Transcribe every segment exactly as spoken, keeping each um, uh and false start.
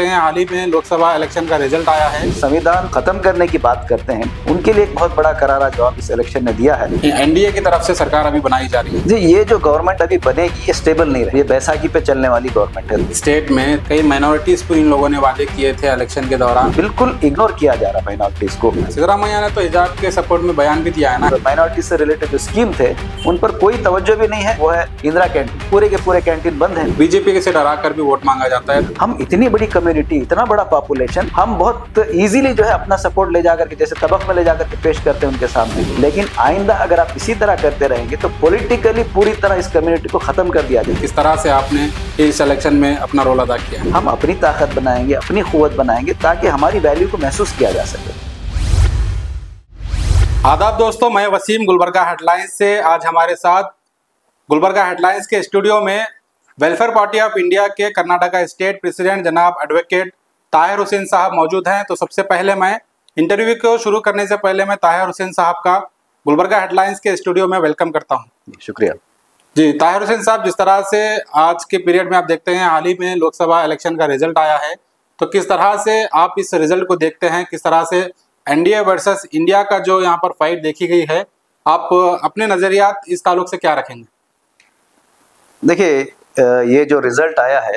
देखते हैं हाल ही में लोकसभा इलेक्शन का रिजल्ट आया है। संविधान खत्म करने की बात करते हैं, उनके लिए एक बहुत बड़ा करारा जवाब इस इलेक्शन ने दिया है। एनडीए की तरफ से सरकार अभी बनाई जा रही है। जी, ये जो गवर्नमेंट अभी बनेगी ये स्टेबल नहीं रही, ये बैसाखी पे चलने वाली गवर्नमेंट है। स्टेट में कई माइनॉरिटीज को इन लोगों ने वादे किए थे इलेक्शन के दौरान, बिल्कुल इग्नोर किया जा रहा माइनॉरिटीज को। सिद्धरामैया ने तो हिजाब के सपोर्ट में बयान भी दिया है ना। माइनॉरिटी से रिलेटेड जो स्कीम थे उन पर कोई तवज्जो भी नहीं है। वो है इंदिरा कैंटीन, पूरे के पूरे कैंटीन बंद है। बीजेपी से डरा कर भी वोट मांगा जाता है। हम इतनी बड़ी कम्युनिटी, इतना बड़ा पॉपुलेशन, हम बहुत इजीली जो है अपना सपोर्ट ले जाकर के जैसे तबक में ले जाकर के पेश करते हैं उनके सामने। लेकिन आइंदा अगर आप इसी तरह करते रहेंगे तो पॉलिटिकली पूरी तरह इस कम्युनिटी को खत्म कर दिया जाएगा। किस तरह से आपने इस इलेक्शन में अपना रोल अदा किया? हम अपनी ताकत बनाएंगे, अपनी कुव्वत बनाएंगे ताकि हमारी वैल्यू को महसूस किया जा सके। आदाब दोस्तों, मैं वसीम गुलबर्गा हेडलाइंस से। आज हमारे साथ गुलबर्गा हेडलाइंस के स्टूडियो में वेलफेयर पार्टी ऑफ इंडिया के कर्नाटका स्टेट प्रेसिडेंट जनाब एडवोकेट ताहिर हुसैन साहब मौजूद हैं। तो सबसे पहले मैं इंटरव्यू को शुरू करने से पहले मैं ताहिर हुसैन साहब का गुलबर्गा हेडलाइंस के स्टूडियो में वेलकम करता हूं। शुक्रिया जी। ताहिर हुसैन साहब, जिस तरह से आज के पीरियड में आप देखते हैं हाल ही में लोकसभा इलेक्शन का रिजल्ट आया है, तो किस तरह से आप इस रिजल्ट को देखते हैं? किस तरह से एनडीए वर्सेस इंडिया का जो यहाँ पर फाइट देखी गई है, आप अपने नजरियात इस ताल्लुक से क्या रखेंगे? देखिए, ये जो रिजल्ट आया है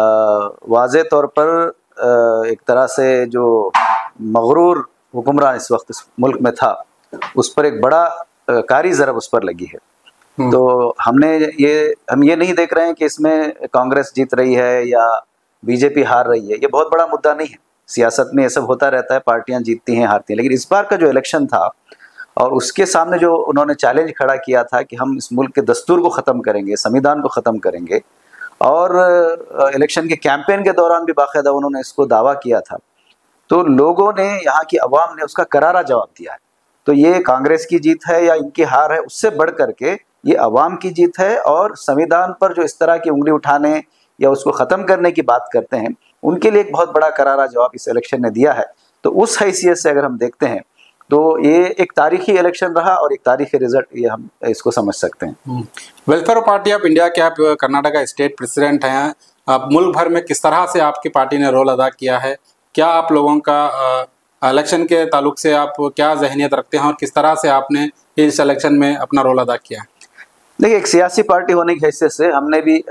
वाज़े तौर पर एक तरह से जो मगरूर हुक्मरान इस वक्त इस मुल्क में था उस पर एक बड़ा कारी ज़रब उस पर लगी है। तो हमने ये हम ये नहीं देख रहे हैं कि इसमें कांग्रेस जीत रही है या बीजेपी हार रही है। ये बहुत बड़ा मुद्दा नहीं है। सियासत में ये सब होता रहता है, पार्टियां जीतती हैं हारती हैं। लेकिन इस बार का जो इलेक्शन था और उसके सामने जो उन्होंने चैलेंज खड़ा किया था कि हम इस मुल्क के दस्तूर को ख़त्म करेंगे, संविधान को ख़त्म करेंगे, और इलेक्शन के कैंपेन के दौरान भी बाकायदा उन्होंने इसको दावा किया था, तो लोगों ने, यहाँ की अवाम ने उसका करारा जवाब दिया है। तो ये कांग्रेस की जीत है या इनकी हार है, उससे बढ़ करके ये अवाम की जीत है। और संविधान पर जो इस तरह की उंगली उठाने या उसको ख़त्म करने की बात करते हैं, उनके लिए एक बहुत बड़ा करारा जवाब इस इलेक्शन ने दिया है। तो उस हैसियत से अगर हम देखते हैं तो ये एक तारीखी इलेक्शन रहा और एक तारीखी रिजल्ट, ये हम इसको समझ सकते हैं। वेलफेयर पार्टी ऑफ इंडिया के आप कर्नाटका स्टेट प्रेसिडेंट हैं। आप मुल्क भर में किस तरह से आपकी पार्टी ने रोल अदा किया है? क्या आप लोगों का इलेक्शन के ताल्लुक से आप क्या जहनियत रखते हैं और किस तरह से आपने इस इलेक्शन में अपना रोल अदा किया? देखिए, एक सियासी पार्टी होने की हैसियत से हमने भी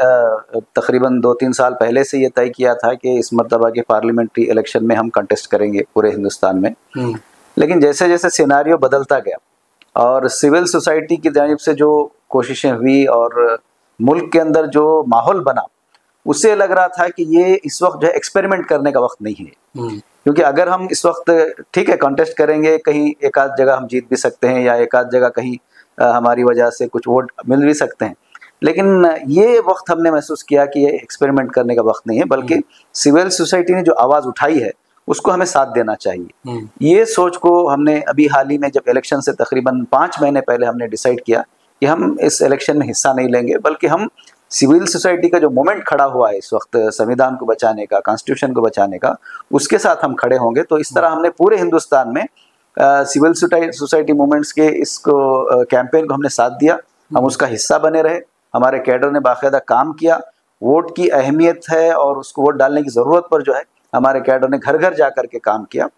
तकरीबन दो तीन साल पहले से ये तय किया था कि इस मरतबा के पार्लियामेंट्री इलेक्शन में हम कंटेस्ट करेंगे पूरे हिंदुस्तान में। लेकिन जैसे जैसे सिनेरियो बदलता गया और सिविल सोसाइटी की जानिब से जो कोशिशें हुई और मुल्क के अंदर जो माहौल बना, उससे लग रहा था कि ये इस वक्त जो है एक्सपेरिमेंट करने का वक्त नहीं है। क्योंकि अगर हम इस वक्त ठीक है कंटेस्ट करेंगे, कहीं एक आध जगह हम जीत भी सकते हैं या एक आध जगह कहीं आ, हमारी वजह से कुछ वोट मिल भी सकते हैं, लेकिन ये वक्त हमने महसूस किया कि ये एक्सपेरिमेंट करने का वक्त नहीं है, बल्कि सिविल सोसाइटी ने जो आवाज़ उठाई है उसको हमें साथ देना चाहिए। ये सोच को हमने अभी हाल ही में, जब इलेक्शन से तकरीबन पाँच महीने पहले हमने डिसाइड किया कि हम इस इलेक्शन में हिस्सा नहीं लेंगे, बल्कि हम सिविल सोसाइटी का जो मूवमेंट खड़ा हुआ है इस वक्त संविधान को बचाने का, कॉन्स्टिट्यूशन को बचाने का, उसके साथ हम खड़े होंगे। तो इस तरह हमने पूरे हिंदुस्तान में सिविल सोसाइटी मूवमेंट्स के इसको कैंपेन को हमने साथ दिया, हम उसका हिस्सा बने रहे। हमारे कैडर ने बाकायदा काम किया। वोट की अहमियत है और उसको वोट डालने की ज़रूरत पर जो है हमारे कैडर ने घर घर जा कर के काम किया।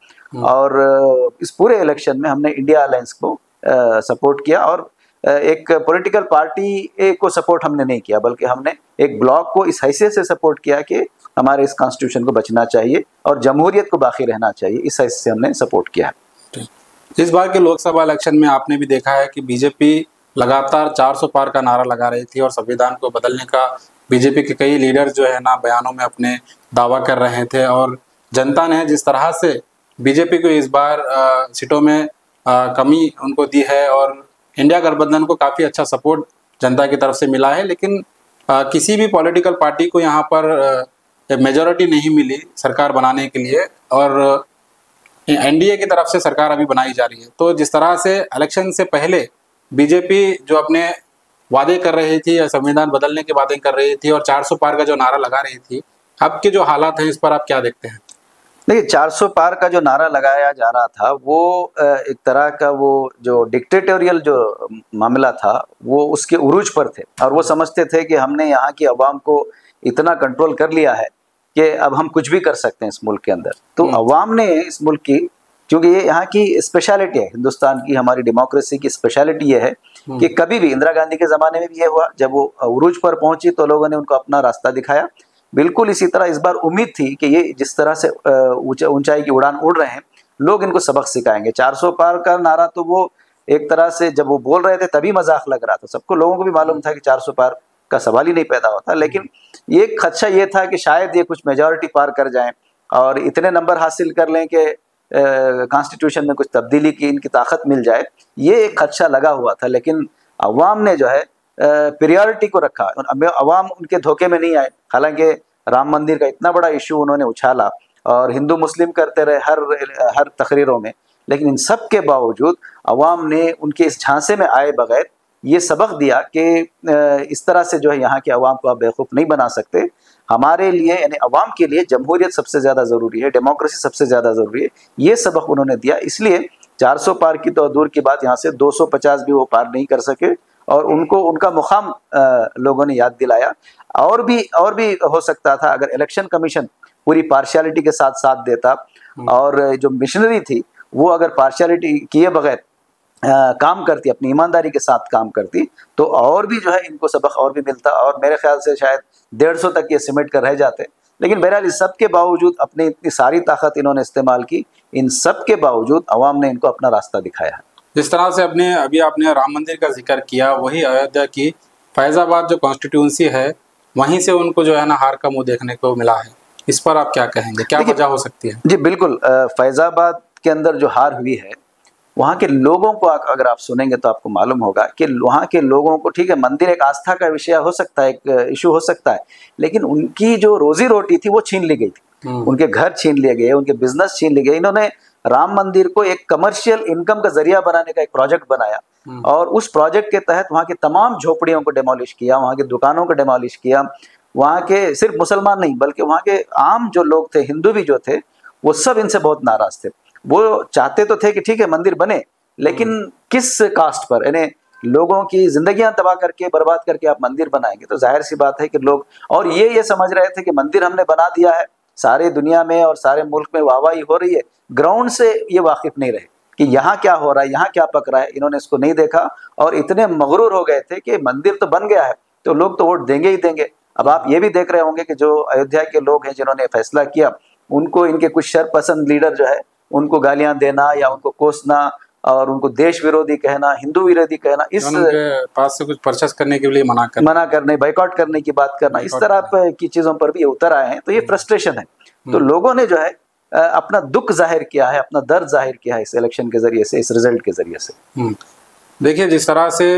और इस पूरे इलेक्शन में हमने इंडिया अलायंस को सपोर्ट किया और एक पॉलिटिकल पार्टी को सपोर्ट हमने नहीं किया, बल्कि हमने एक ब्लॉक को इस हैसियत से सपोर्ट किया कि हमारे इस कॉन्स्टिट्यूशन को बचना चाहिए और जमहूरियत को बाकी रहना चाहिए। इस हैसियत से हमने सपोर्ट किया है। इस बार के लोकसभा इलेक्शन में आपने भी देखा है कि बीजेपी लगातार चार सौ पार का नारा लगा रही थी और संविधान को बदलने का बीजेपी के कई लीडर जो है ना बयानों में अपने दावा कर रहे थे। और जनता ने जिस तरह से बीजेपी को इस बार आ, सीटों में आ, कमी उनको दी है और इंडिया गठबंधन को काफ़ी अच्छा सपोर्ट जनता की तरफ से मिला है, लेकिन आ, किसी भी पॉलिटिकल पार्टी को यहाँ पर मेजॉरिटी नहीं मिली सरकार बनाने के लिए और एनडीए की तरफ से सरकार अभी बनाई जा रही है। तो जिस तरह से इलेक्शन से पहले बीजेपी जो अपने वादे कर रही थी या संविधान बदलने के वादे कर रही थी और चार सौ पार का जो नारा लगा रही थी, अब के जो हालात हैं इस पर आप क्या देखते हैं? देखिए, चार सौ पार का जो नारा लगाया जा रहा था वो एक तरह का वो जो डिक्टेटोरियल जो मामला था वो उसके उरूज पर थे और वो समझते थे कि हमने यहाँ की आवाम को इतना कंट्रोल कर लिया है कि अब हम कुछ भी कर सकते हैं इस मुल्क के अंदर। तो अवाम ने इस मुल्क की, क्योंकि ये यहाँ की स्पेशलिटी है, हिंदुस्तान की हमारी डेमोक्रेसी की स्पेशलिटी ये है कि कभी भी, इंदिरा गांधी के ज़माने में भी ये हुआ, जब वो उरूज पर पहुंची तो लोगों ने उनको अपना रास्ता दिखाया। बिल्कुल इसी तरह इस बार उम्मीद थी कि ये जिस तरह से ऊंचाई की उड़ान उड़ रहे हैं, लोग इनको सबक सिखाएंगे। चार सौ पार का नारा तो वो एक तरह से जब वो बोल रहे थे तभी मजाक लग रहा था, सबको, लोगों को भी मालूम था कि चार सौ पार का सवाल ही नहीं पैदा होता, लेकिन ये खदशा ये था कि शायद ये कुछ मेजॉरिटी पार कर जाएं और इतने नंबर हासिल कर लें कि कॉन्स्टिट्यूशन में कुछ तब्दीली की इनकी ताकत मिल जाए, ये एक खदशा लगा हुआ था। लेकिन अवाम ने जो है प्रियोरिटी को रखा, अवाम उनके धोखे में नहीं आए। हालांकि राम मंदिर का इतना बड़ा इशू उन्होंने उछाला और हिंदू मुस्लिम करते रहे हर हर तकरीरों में, लेकिन इन सब के बावजूद अवाम ने उनके इस झांसे में आए बगैर ये सबक दिया कि इस तरह से जो है यहाँ के अवाम को आप बेवकूफ़ नहीं बना सकते। हमारे लिए, यानी अवाम के लिए जमहूरियत सबसे ज़्यादा ज़रूरी है, डेमोक्रेसी सबसे ज़्यादा ज़रूरी है। ये सबक उन्होंने दिया, इसलिए चार सौ पार की तो दूर की बात, यहाँ से दो सौ पचास भी वो पार नहीं कर सके और उनको उनका मुकाम लोगों ने याद दिलाया। और भी और भी हो सकता था अगर इलेक्शन कमीशन पूरी पार्शियलिटी के साथ साथ देता और जो मिशनरी थी वो अगर पार्शियलिटी किए बगैर आ, काम करती, अपनी ईमानदारी के साथ काम करती, तो और भी जो है इनको सबक और भी मिलता और मेरे ख्याल से शायद डेढ़ सौ तक ये सिमट कर रह जाते। लेकिन बहरहाल इस सब के बावजूद अपनी इतनी सारी ताकत इन्होंने इस्तेमाल की, इन सब के बावजूद अवाम ने इनको अपना रास्ता दिखाया है। जिस तरह से अपने अभी आपने राम मंदिर का जिक्र किया, वही अयोध्या की फैजाबाद जो कॉन्स्टिट्यूंसी है, वहीं से उनको जो है ना हार का मुंह देखने को मिला है। इस पर आप क्या कहेंगे, क्या वजह हो सकती है? जी बिल्कुल, फैजाबाद के अंदर जो हार हुई है, वहाँ के लोगों को अगर आप सुनेंगे तो आपको मालूम होगा कि वहाँ के लोगों को, ठीक है मंदिर एक आस्था का विषय हो सकता है, एक इशू हो सकता है, लेकिन उनकी जो रोजी रोटी थी वो छीन ली गई थी, उनके घर छीन लिए गए, उनके बिजनेस छीन लिए गए। इन्होंने राम मंदिर को एक कमर्शियल इनकम का जरिया बनाने का एक प्रोजेक्ट बनाया और उस प्रोजेक्ट के तहत वहाँ की तमाम झोपड़ियों को डेमोलिश किया, वहाँ की दुकानों को डेमोलिश किया। वहाँ के सिर्फ मुसलमान नहीं बल्कि वहाँ के आम जो लोग थे, हिंदू भी जो थे, वो सब इनसे बहुत नाराज थे। वो चाहते तो थे कि ठीक है मंदिर बने, लेकिन किस कास्ट पर, यानी लोगों की जिंदगियां तबाह करके, बर्बाद करके आप मंदिर बनाएंगे तो जाहिर सी बात है कि लोग, और ये ये समझ रहे थे कि मंदिर हमने बना दिया है, सारे दुनिया में और सारे मुल्क में वाहवाही हो रही है, ग्राउंड से ये वाकिफ नहीं रहे कि यहाँ क्या हो रहा है, यहाँ क्या पक रहा है। इन्होंने इसको नहीं देखा और इतने मगरूर हो गए थे कि मंदिर तो बन गया है तो लोग तो वोट देंगे ही देंगे। अब आप ये भी देख रहे होंगे कि जो अयोध्या के लोग हैं जिन्होंने फैसला किया, उनको इनके कुछ शरपसंद लीडर जो है उनको गालियां देना या उनको कोसना और उनको देश विरोधी कहना, हिंदू विरोधी कहना, इस पास से कुछ परचेस करने के लिए मना करना, मना करने, बाइकआउट करने की बात करना, इस तरह की चीजों पर भी उतर आए हैं। तो ये फ्रस्ट्रेशन है। तो लोगों ने जो है अपना दुख जाहिर किया है, अपना दर्द जाहिर किया है इस इलेक्शन के जरिए से, इस रिजल्ट के जरिए से। देखिए, जिस तरह से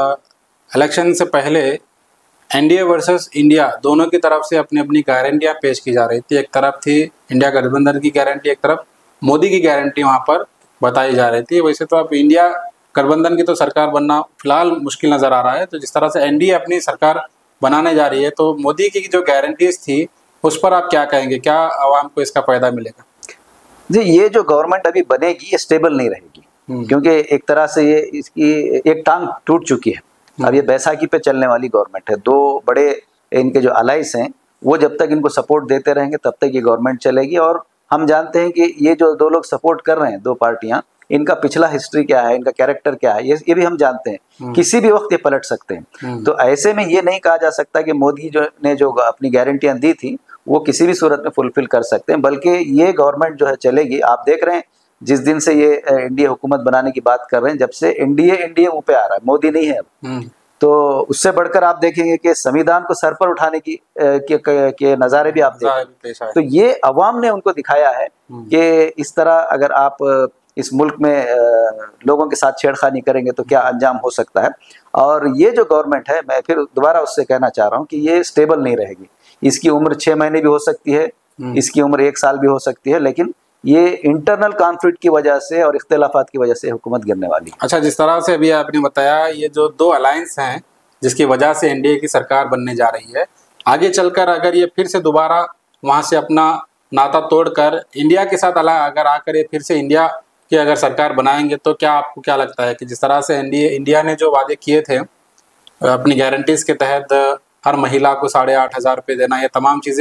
इलेक्शन से पहले एनडीए वर्सेस इंडिया दोनों की तरफ से अपनी अपनी गारंटियां पेश की जा रही थी। एक तरफ थी इंडिया गठबंधन की गारंटी, एक तरफ मोदी की गारंटी वहां पर बताई जा रही थी। वैसे तो अब इंडिया गठबंधन की तो सरकार बनना फिलहाल मुश्किल नजर आ रहा है, तो जिस तरह से एनडीए अपनी सरकार बनाने जा रही है, तो मोदी की जो गारंटीज थी उस पर आप क्या कहेंगे, क्या आवाम को इसका फायदा मिलेगा? जी, ये जो गवर्नमेंट अभी बनेगी ये स्टेबल नहीं रहेगी, क्योंकि एक तरह से ये इसकी एक टांग टूट चुकी है। अब ये बैसाखी पे चलने वाली गवर्नमेंट है। दो बड़े इनके जो अलाइस हैं वो जब तक इनको सपोर्ट देते रहेंगे तब तक ये गवर्नमेंट चलेगी। और हम जानते हैं कि ये जो दो लोग सपोर्ट कर रहे हैं, दो पार्टियां, इनका पिछला हिस्ट्री क्या है, इनका कैरेक्टर क्या है, ये ये भी हम जानते हैं। किसी भी वक्त ये पलट सकते हैं। तो ऐसे में ये नहीं कहा जा सकता कि मोदी जो ने जो अपनी गारंटियां दी थी वो किसी भी सूरत में फुलफिल कर सकते हैं, बल्कि ये गवर्नमेंट जो है चलेगी। आप देख रहे हैं जिस दिन से ये एनडीए हुकूमत बनाने की बात कर रहे हैं, जब से एनडीए एनडीए मुंह पे आ रहा है, मोदी नहीं है अब। तो उससे बढ़कर आप देखेंगे कि संविधान को सर पर उठाने की के, के, के नज़ारे भी आप देखें। तो ये अवाम ने उनको दिखाया है कि इस तरह अगर आप इस मुल्क में लोगों के साथ छेड़खानी करेंगे तो क्या अंजाम हो सकता है। और ये जो गवर्नमेंट है, मैं फिर दोबारा उससे कहना चाह रहा हूँ कि ये स्टेबल नहीं रहेगी। इसकी उम्र छः महीने भी हो सकती है, इसकी उम्र एक साल भी हो सकती है, लेकिन ये इंटरनल कॉन्फ्लिक्ट की वजह से और इख्तिलाफात की वजह से हुकूमत गिरने वाली है। अच्छा, जिस तरह से अभी आपने बताया, ये जो दो अलायंस हैं जिसकी वजह से एनडीए की सरकार बनने जा रही है, आगे चलकर अगर ये फिर से दोबारा वहाँ से अपना नाता तोड़कर इंडिया के साथ अला अगर आकर ये फिर से इंडिया की अगर सरकार बनाएंगे, तो क्या आपको क्या लगता है कि जिस तरह से एनडीए इंडिया ने जो वादे किए थे अपनी गारंटीज के तहत, हर महिला को साढ़े आठ हज़ार रुपये देना, ये तमाम चीज़ें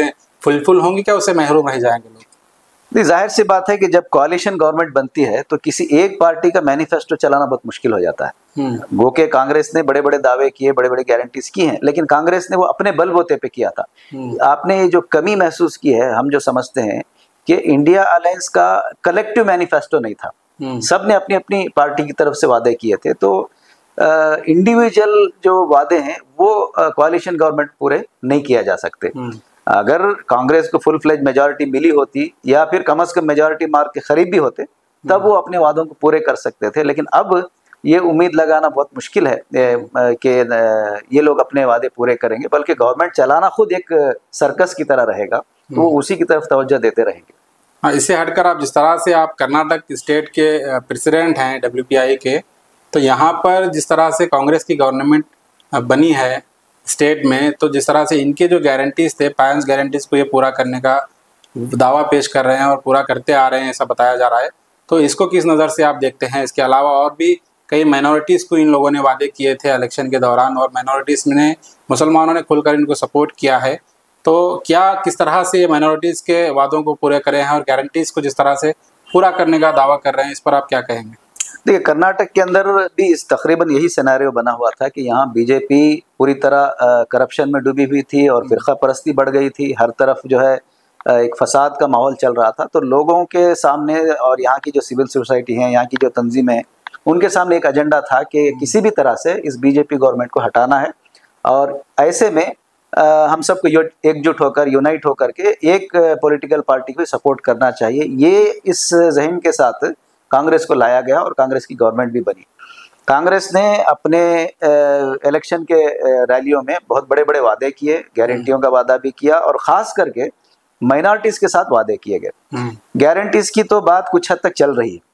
फुलफिल होंगी क्या, उससे महरूम रह जाएंगे लोग? नहीं, जाहिर सी बात है कि जब कोalition गवर्नमेंट बनती है तो किसी एक पार्टी का मैनिफेस्टो चलाना बहुत मुश्किल हो जाता है। गो के कांग्रेस ने बड़े बड़े दावे किए, बड़े बड़े गारंटीज की हैं, लेकिन कांग्रेस ने वो अपने बलबूते पे किया था। आपने ये जो कमी महसूस की है, हम जो समझते हैं कि इंडिया अलायंस का कलेक्टिव मैनिफेस्टो नहीं था, सब ने अपनी अपनी पार्टी की तरफ से वादे किए थे। तो इंडिविजुअल जो वादे हैं वो कोalition गवर्नमेंट पूरे नहीं किया जा सकते। अगर कांग्रेस को फुल फ्लेज मेजॉरिटी मिली होती या फिर कम से कम मेजॉरिटी मार्क के करीब भी होते, तब वो अपने वादों को पूरे कर सकते थे। लेकिन अब ये उम्मीद लगाना बहुत मुश्किल है कि ये लोग अपने वादे पूरे करेंगे, बल्कि गवर्नमेंट चलाना खुद एक सर्कस की तरह रहेगा, तो वो उसी की तरफ तवज्जो देते रहेंगे। हाँ, इससे हटकर आप जिस तरह से आप कर्नाटक स्टेट के प्रेसिडेंट हैं डब्ल्यू पी आई के, तो यहाँ पर जिस तरह से कांग्रेस की गवर्नमेंट बनी है स्टेट में, तो जिस तरह से इनके जो गारंटीज थे, पांच गारंटीज को ये पूरा करने का दावा पेश कर रहे हैं और पूरा करते आ रहे हैं, ऐसा बताया जा रहा है, तो इसको किस नज़र से आप देखते हैं? इसके अलावा और भी कई माइनॉरिटीज़ को इन लोगों ने वादे किए थे इलेक्शन के दौरान, और माइनॉरिटीज़ ने, मुसलमानों ने खुलकर इनको सपोर्ट किया है, तो क्या किस तरह से ये माइनॉरिटीज़ के वादों को पूरे करे हैं और गारंटीज़ को जिस तरह से पूरा करने का दावा कर रहे हैं, इस पर आप क्या कहेंगे? देखिए, कर्नाटक के अंदर भी इस तकरीबन यही सिनेरियो बना हुआ था कि यहाँ बीजेपी पूरी तरह करप्शन में डूबी हुई थी और फिरका परस्ती बढ़ गई थी, हर तरफ जो है एक फसाद का माहौल चल रहा था। तो लोगों के सामने और यहाँ की जो सिविल सोसाइटी है, यहाँ की जो तंजीमें हैं, उनके सामने एक एजेंडा था कि किसी भी तरह से इस बीजेपी गवर्नमेंट को हटाना है, और ऐसे में आ, हम सबको एकजुट होकर, यूनाइट होकर के एक पॉलिटिकल पार्टी को सपोर्ट करना चाहिए। ये इस जहन के साथ कांग्रेस को लाया गया और कांग्रेस की गवर्नमेंट भी बनी। कांग्रेस ने अपने इलेक्शन के रैलियों में बहुत बड़े बड़े वादे किए, गारंटियों का वादा भी किया, और ख़ास करके माइनॉरिटीज़ के साथ वादे किए गए। गारंटीज़ की तो बात कुछ हद तक चल रही है,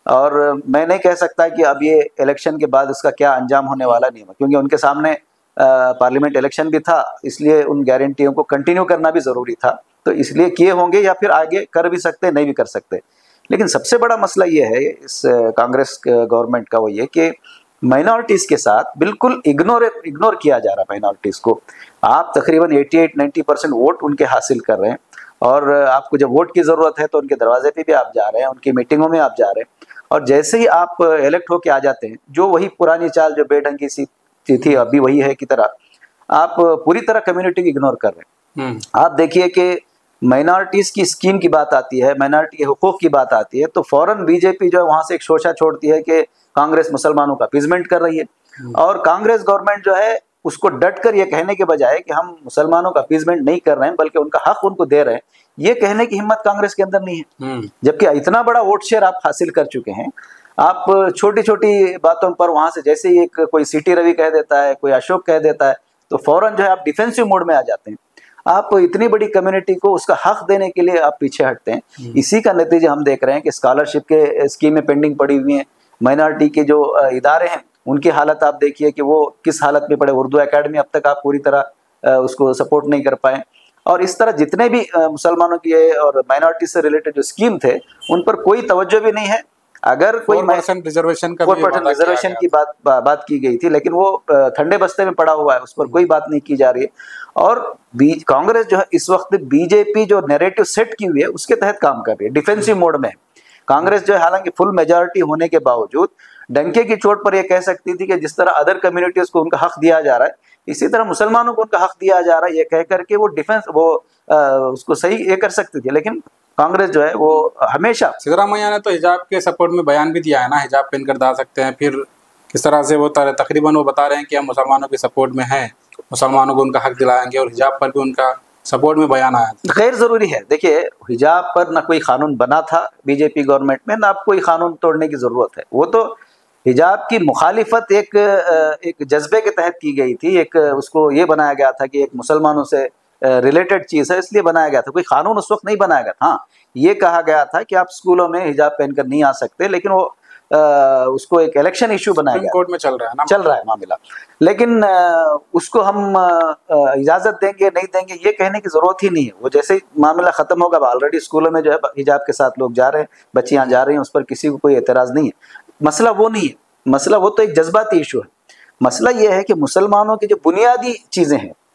और मैं नहीं कह सकता कि अब ये इलेक्शन के बाद उसका क्या अंजाम होने वाला नहीं है, क्योंकि उनके सामने पार्लियामेंट इलेक्शन भी था, इसलिए उन गारंटियों को कंटिन्यू करना भी ज़रूरी था। तो इसलिए किए होंगे, या फिर आगे कर भी सकते, नहीं भी कर सकते। लेकिन सबसे बड़ा मसला ये है इस कांग्रेस गवर्नमेंट का, वो ये कि माइनॉरिटीज़ के साथ बिल्कुल इग्नोर इग्नोर किया जा रहा है। माइनॉरिटीज़ को आप तकरीबन अठासी नब्बे परसेंट वोट उनके हासिल कर रहे हैं, और आपको जब वोट की ज़रूरत है तो उनके दरवाजे पे भी आप जा रहे हैं, उनकी मीटिंगों में आप जा रहे हैं, और जैसे ही आप इलेक्ट होके आ जाते हैं, जो वही पुरानी चाल जो बेढंगी सी थी अभी वही है की तरह, आप पूरी तरह कम्युनिटी को इग्नोर कर रहे हैं। आप देखिए कि माइनॉरिटीज़ की स्कीम की बात आती है, माइनॉरिटी के हुकूक की बात आती है, तो फौरन बीजेपी जो है वहाँ से एक शोशा छोड़ती है कि कांग्रेस मुसलमानों का अपीजमेंट कर रही है, और कांग्रेस गवर्नमेंट जो है उसको डट कर ये कहने के बजाय कि हम मुसलमानों का अपीजमेंट नहीं कर रहे हैं बल्कि उनका हक उनको दे रहे हैं, ये कहने की हिम्मत कांग्रेस के अंदर नहीं है। जबकि इतना बड़ा वोट शेयर आप हासिल कर चुके हैं, आप छोटी छोटी बातों पर वहाँ से जैसे ही एक कोई सिटी रवि कह देता है, कोई अशोक कह देता है, तो फौरन जो है आप डिफेंसिव मोड में आ जाते हैं। आप इतनी बड़ी कम्युनिटी को उसका हक देने के लिए आप पीछे हटते हैं। इसी का नतीजा हम देख रहे हैं कि स्कॉलरशिप के स्कीमें पेंडिंग पड़ी हुई हैं, माइनॉरिटी के जो इदारे हैं उनकी हालत आप देखिए कि वो किस हालत में पड़े। उर्दू एकेडमी अब तक आप पूरी तरह उसको सपोर्ट नहीं कर पाए, और इस तरह जितने भी मुसलमानों की और माइनॉरिटी से रिलेटेड जो स्कीम थे उन पर कोई तवज्जो भी नहीं है। अगर कोई रिजर्वेशन का फोर परसेंट रिजर्वेशन की बात बात की गई थी, लेकिन वो ठंडे बस्ते में पड़ा हुआ है, उस पर कोई बात नहीं की जा रही है। और कांग्रेस जो है इस वक्त बीजेपी जो नैरेटिव सेट की हुई है उसके तहत काम कर रही है, डिफेंसिव मोड में। कांग्रेस जो है हालांकि फुल मेजॉरिटी होने के बावजूद डंके की चोट पर यह कह सकती थी कि जिस तरह अदर कम्युनिटीज को उनका हक दिया जा रहा है, इसी तरह मुसलमानों को उनका हक दिया जा रहा है, ये कह करके वो डिफेंस वो आ, उसको सही ये कर सकती थी। लेकिन कांग्रेस जो है वो हमेशा, सिद्धरामैया ने तो हिजाब के सपोर्ट में बयान भी दिया है ना, हिजाब पहनकर जा सकते हैं, फिर किस तरह से वो तकरीबन वो बता रहे हैं कि हम मुसलमानों के सपोर्ट में हैं, मुसलमानों को उनका हक दिलाएंगे, और हिजाब पर भी उनका सपोर्ट में बयान आया। गैर जरूरी है। देखिए, हिजाब पर ना कोई कानून बना था बीजेपी गवर्नमेंट में, ना कोई कानून तोड़ने की जरूरत है। वो तो हिजाब की मुखालिफत एक एक जज्बे के तहत की गई थी, एक उसको ये बनाया गया था कि एक मुसलमानों से रिलेटेड चीज़ है इसलिए बनाया गया था, कोई कानून उस वक्त नहीं बनाया गया था। हाँ, ये कहा गया था कि आप स्कूलों में हिजाब पहनकर नहीं आ सकते, लेकिन वो आ, उसको एक इलेक्शन इशू बनाया गया, कोर्ट में चल रहा है ना, चल रहा है मामला। लेकिन आ, उसको हम आ, इजाज़त देंगे नहीं देंगे ये कहने की ज़रूरत ही नहीं है। वो जैसे ही मामला ख़त्म होगा, ऑलरेडी स्कूलों में जो है हिजाब के साथ लोग जा रहे हैं, बच्चियाँ जा रही हैं, उस पर किसी को कोई एतराज़ नहीं है। मसला वो नहीं है, मसला वो तो एक जज्बाती इशू है। मसला ये है कि मुसलमानों की जो बुनियादी चीज़ें हैं,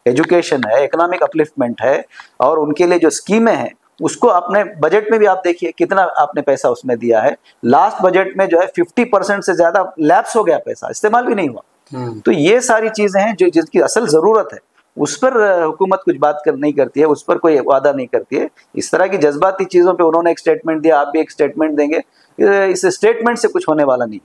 एजुकेशन है, इकोनॉमिक अपलिफ्टमेंट है, और उनके लिए जो स्कीमें हैं उसको अपने बजट में भी आप देखिए कितना आपने पैसा उसमें दिया है। लास्ट बजट में जो है फिफ्टी परसेंट से ज्यादा लैप्स हो गया, पैसा इस्तेमाल भी नहीं हुआ। तो ये सारी चीजें हैं जो जिसकी असल जरूरत है उस पर हुकूमत कुछ बात कर नहीं करती है, उस पर कोई वादा नहीं करती है। इस तरह की जज्बाती चीजों पे उन्होंने एक स्टेटमेंट दिया, आप भी एक स्टेटमेंट देंगे, इस स्टेटमेंट से कुछ होने वाला नहीं।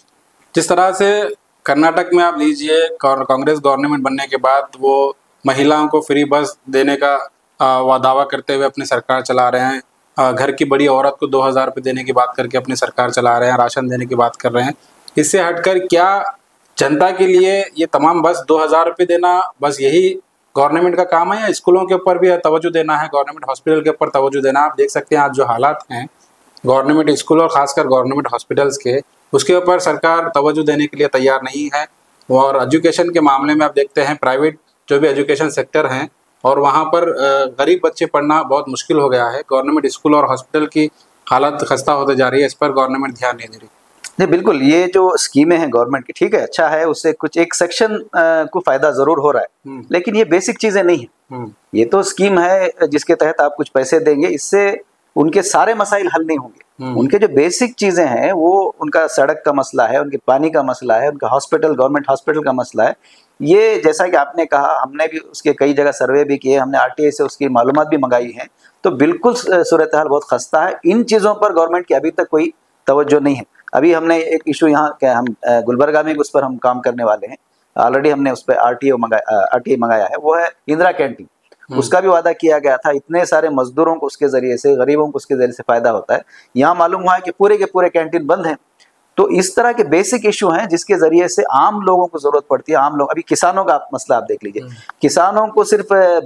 जिस तरह से कर्नाटक में आप लीजिए, कांग्रेस गवर्नमेंट बनने के बाद वो महिलाओं को फ्री बस देने का वह दावा करते हुए अपनी सरकार चला रहे हैं, घर की बड़ी औरत को दो हज़ार रुपये देने की बात करके अपनी सरकार चला रहे हैं, राशन देने की बात कर रहे हैं। इससे हटकर क्या जनता के लिए ये तमाम बस दो हज़ार रुपये देना बस यही गवर्नमेंट का काम है, या स्कूलों के ऊपर भी तवज्जो देना है, गवर्नमेंट हॉस्पिटल के ऊपर तवज्जो देना? आप देख सकते हैं आज जो हालात हैं गवर्नमेंट स्कूल और खासकर गवर्नमेंट हॉस्पिटल्स के, उसके ऊपर सरकार तवज्जो देने के लिए तैयार नहीं है। और एजुकेशन के मामले में आप देखते हैं प्राइवेट जो भी एजुकेशन सेक्टर हैं और वहाँ पर गरीब बच्चे पढ़ना बहुत मुश्किल हो गया है। गवर्नमेंट स्कूल और हॉस्पिटल की हालत खस्ता होते जा रही है, इस पर गवर्नमेंट ध्यान नहीं दे रही। नहीं, बिल्कुल, ये जो स्कीमें हैं गवर्नमेंट की, ठीक है, अच्छा है, उससे कुछ एक सेक्शन को फायदा जरूर हो रहा है, लेकिन ये बेसिक चीजें नहीं है। ये तो स्कीम है जिसके तहत आप कुछ पैसे देंगे, इससे उनके सारे मसाइल हल नहीं होंगे। उनके जो बेसिक चीजें हैं वो उनका सड़क का मसला है, उनके पानी का मसला है, उनका हॉस्पिटल, गवर्नमेंट हॉस्पिटल का मसला है। ये जैसा कि आपने कहा, हमने भी उसके कई जगह सर्वे भी किए, हमने आरटीआई से उसकी मालूमात भी मंगाई है, तो बिल्कुल सूरत हाल बहुत खस्ता है। इन चीज़ों पर गवर्नमेंट की अभी तक कोई तवज्जो नहीं है। अभी हमने एक इशू यहाँ क्या हम गुलबर्गा में उस पर हम काम करने वाले हैं, ऑलरेडी हमने उस पर आरटीओ मंगाया आरटीआई मंगाया है, वो है इंदिरा कैंटीन। उसका भी वादा किया गया था, इतने सारे मजदूरों को उसके जरिए से, गरीबों को उसके जरिए से फायदा होता है। यहाँ मालूम हुआ है कि पूरे के पूरे कैंटीन बंद हैं। तो इस तरह के बेसिक इशू हैं जिसके जरिए से आम लोगों को जरूरत पड़ती है। आम लोग, अभी किसानों का मसला आप देख लीजिए, किसानों को सिर्फ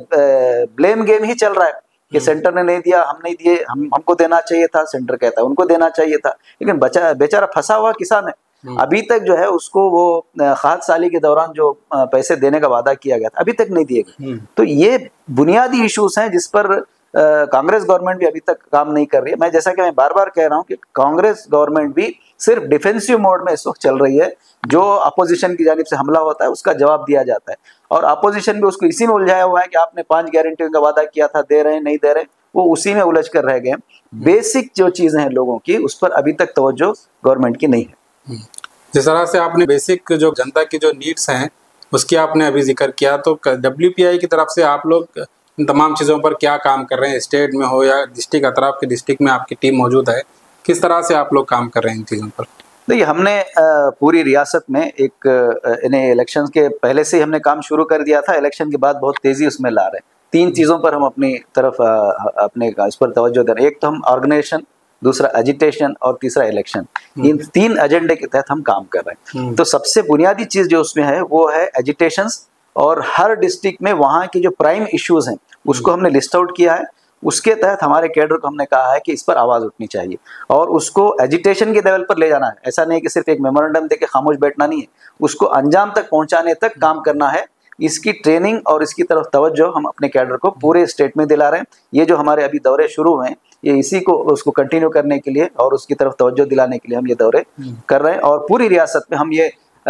ब्लेम गेम ही चल रहा है कि सेंटर ने नहीं दिया, हम नहीं दिए, हम हमको देना चाहिए था, सेंटर कहता है उनको देना चाहिए था, लेकिन बचा बेचारा फंसा हुआ किसान है। अभी तक जो है उसको वो खाद साली के दौरान जो पैसे देने का वादा किया गया था अभी तक नहीं दिए गए। तो ये बुनियादी इश्यूज हैं जिस पर कांग्रेस गवर्नमेंट भी अभी तक काम नहीं कर रही है। मैं जैसा कि मैं बार बार कह रहा हूं कि कांग्रेस गवर्नमेंट भी सिर्फ डिफेंसिव मोड में इस वक्त चल रही है। जो अपोजिशन की जानिब से हमला होता है उसका जवाब दिया जाता है, और अपोजिशन भी उसको इसी में उलझाया हुआ है कि आपने पांच गारंटियों का वादा किया था, दे रहे हैं नहीं दे रहे, वो उसी में उलझ कर रह गए। बेसिक जो चीजें हैं लोगों की, उस पर अभी तक तवज्जो गवर्नमेंट की नहीं है। जिस तरह से आपने बेसिक जो जनता की जो नीड्स हैं उसकी आपने अभी जिक्र किया, तो डब्ल्यूपीआई की तरफ से आप लोग इन तमाम चीज़ों पर क्या काम कर रहे हैं? स्टेट में हो या डिस्ट्रिक्ट, अतराफ के डिस्ट्रिक्ट में आपकी टीम मौजूद है, किस तरह से आप लोग काम कर रहे हैं इन चीज़ों पर? देखिए, हमने पूरी रियासत में एक इन्हें इलेक्शन के पहले से ही हमने काम शुरू कर दिया था, इलेक्शन के बाद बहुत तेजी उसमें ला रहे हैं। तीन चीज़ों पर हम अपनी तरफ अपने इस पर तवज्जो दे रहे हैं। एक तो हम ऑर्गेनाइजेशन, दूसरा एजिटेशन और तीसरा इलेक्शन। इन तीन एजेंडे के तहत हम काम कर रहे हैं। तो सबसे बुनियादी चीज़ जो उसमें है वो है एजिटेशंस, और हर डिस्ट्रिक्ट में वहाँ की जो प्राइम इश्यूज हैं उसको हमने लिस्ट आउट किया है। उसके तहत हमारे कैडर को हमने कहा है कि इस पर आवाज़ उठनी चाहिए और उसको एजिटेशन के लेवल पर ले जाना है। ऐसा नहीं कि सिर्फ एक मेमोरेंडम दे के खामोश बैठना नहीं है, उसको अंजाम तक पहुंचाने तक काम करना है। इसकी ट्रेनिंग और इसकी तरफ तवज्जो हम अपने कैडर को पूरे स्टेट में दिला रहे हैं। ये जो हमारे अभी दौरे शुरू हुए हैं, ये इसी को उसको कंटिन्यू करने के लिए और उसकी तरफ तवज्जो दिलाने के लिए हम ये दौरे कर रहे हैं। और पूरी रियासत में हम ये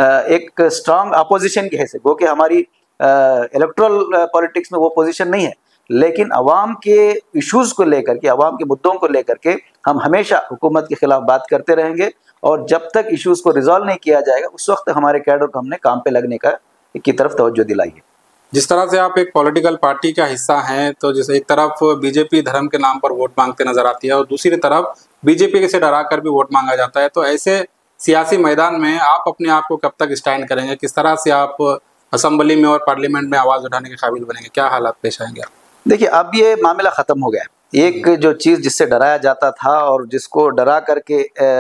एक स्ट्रांग अपोजिशन की हैसियत, वो कि हमारी इलेक्ट्रल पॉलिटिक्स में वो पोजीशन नहीं है, लेकिन अवाम के इश्यूज को लेकर के, अवाम के मुद्दों को लेकर के हम हमेशा हुकूमत के खिलाफ बात करते रहेंगे। और जब तक इश्यूज को रिजॉल्व नहीं किया जाएगा उस वक्त हमारे कैडर को हमने काम पे लगने का की तरफ तवज्जो दिलाई है। जिस तरह से आप एक पॉलिटिकल पार्टी का हिस्सा हैं, तो जैसे एक तरफ बीजेपी धर्म के नाम पर वोट मांगते नजर आती है और दूसरी तरफ बीजेपी से डरा कर भी वोट मांगा जाता है, तो ऐसे सियासी मैदान में आप अपने आप को कब तक स्टैंड करेंगे? किस तरह से आप असेंबली में और पार्लियामेंट में आवाज़ उठाने के काबिल बनेंगे? क्या हालात पेश आएंगे? देखिए, अब ये मामला ख़त्म हो गया। एक जो चीज़ जिससे डराया जाता था और जिसको डरा करके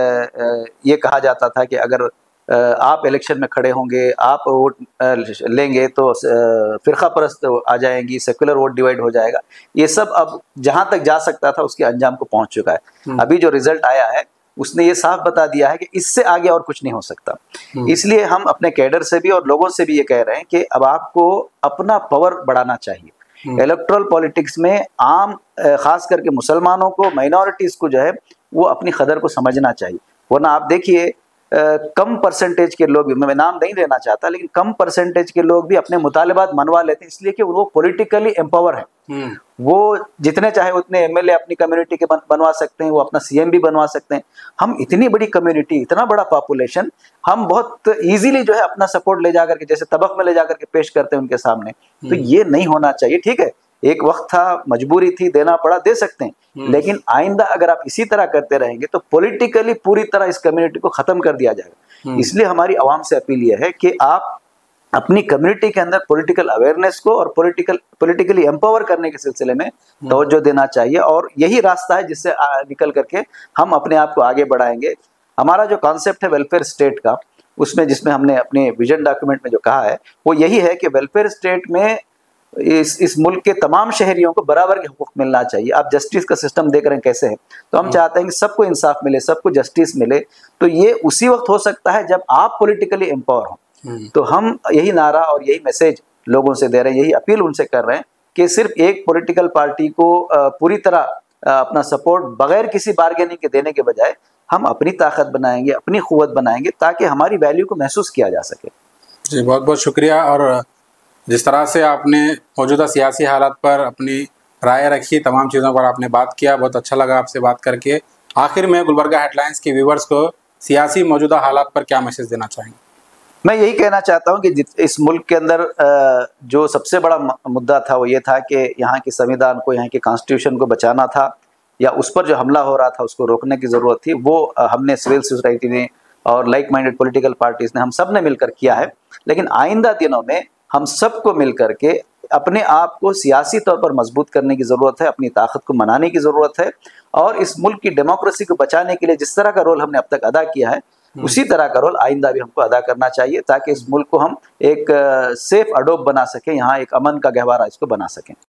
ये कहा जाता था कि अगर आप इलेक्शन में खड़े होंगे, आप वोट लेंगे तो फ़िरका परस्त आ जाएंगी, सेकुलर वोट डिवाइड हो जाएगा, ये सब अब जहाँ तक जा सकता था उसके अंजाम को पहुँच चुका है। अभी जो रिजल्ट आया है उसने ये साफ बता दिया है कि इससे आगे और कुछ नहीं हो सकता। इसलिए हम अपने कैडर से भी और लोगों से भी ये कह रहे हैं कि अब आपको अपना पावर बढ़ाना चाहिए। इलेक्ट्रल पॉलिटिक्स में आम खास करके मुसलमानों को, माइनॉरिटीज़ को जो है वो अपनी कदर को समझना चाहिए। वरना आप देखिए कम परसेंटेज के लोग भी, मैं नाम नहीं लेना चाहता, लेकिन कम परसेंटेज के लोग भी अपने मुतालबात मनवा लेते हैं, इसलिए कि वो पॉलिटिकली एम्पावर है। वो जितने चाहे उतने एमएलए अपनी कम्युनिटी के बन, बनवा सकते हैं, वो अपना सीएम भी बनवा सकते हैं। हम इतनी बड़ी कम्युनिटी, इतना बड़ा पॉपुलेशन, हम बहुत इजीली जो है अपना सपोर्ट ले जाकर के, जैसे तबक में ले जाकर के पेश करते हैं उनके सामने। तो ये नहीं होना चाहिए। ठीक है, एक वक्त था, मजबूरी थी, देना पड़ा, दे सकते हैं, लेकिन आइंदा अगर आप इसी तरह करते रहेंगे तो पॉलिटिकली पूरी तरह इस कम्युनिटी को खत्म कर दिया जाएगा। इसलिए हमारी आवाम से अपील यह है कि आप अपनी कम्युनिटी के अंदर पॉलिटिकल अवेयरनेस को और पॉलिटिकल पॉलिटिकली एम्पावर करने के सिलसिले में तवज्जो देना चाहिए, और यही रास्ता है जिससे निकल करके हम अपने आप को आगे बढ़ाएंगे। हमारा जो कॉन्सेप्ट है वेलफेयर स्टेट का, उसमें जिसमें हमने अपने विजन डॉक्यूमेंट में जो कहा है वो यही है कि वेलफेयर स्टेट में इस इस मुल्क के तमाम शहरियों को बराबर के हुकूक मिलना चाहिए। आप जस्टिस का सिस्टम देख रहे हैं कैसे है, तो हम चाहते हैं कि सबको इंसाफ मिले, सबको जस्टिस मिले। तो ये उसी वक्त हो सकता है जब आप पॉलिटिकली एम्पावर हो। तो हम यही नारा और यही मैसेज लोगों से दे रहे हैं, यही अपील उनसे कर रहे हैं कि सिर्फ एक पॉलिटिकल पार्टी को पूरी तरह अपना सपोर्ट बगैर किसी बार्गेनिंग के देने के बजाय हम अपनी ताकत बनाएंगे, अपनी क़ुव्वत बनाएंगे, ताकि हमारी वैल्यू को महसूस किया जा सके। जी, बहुत बहुत शुक्रिया। और जिस तरह से आपने मौजूदा सियासी हालात पर अपनी राय रखी, तमाम चीज़ों पर आपने बात किया, बहुत अच्छा लगा आपसे बात करके। आखिर में गुलबर्गा हेडलाइंस के व्यूवर्स को सियासी मौजूदा हालात पर क्या मैसेज देना चाहेंगे? मैं यही कहना चाहता हूं कि इस मुल्क के अंदर जो सबसे बड़ा मुद्दा था वो ये था कि यहाँ के संविधान को, यहाँ के कॉन्स्टिट्यूशन को बचाना था, या उस पर जो हमला हो रहा था उसको रोकने की ज़रूरत थी। वो हमने सिविल सोसाइटी ने और लाइक माइंडेड पॉलिटिकल पार्टीज ने, हम सब ने मिलकर किया है। लेकिन आइंदा दिनों में हम सबको मिलकर के अपने आप को सियासी तौर पर मजबूत करने की ज़रूरत है, अपनी ताकत को मनाने की ज़रूरत है, और इस मुल्क की डेमोक्रेसी को बचाने के लिए जिस तरह का रोल हमने अब तक अदा किया है उसी तरह का रोल आइंदा भी हमको अदा करना चाहिए, ताकि इस मुल्क को हम एक सेफ अडोब बना सकें, यहाँ एक अमन का गहवारा इसको बना सकें।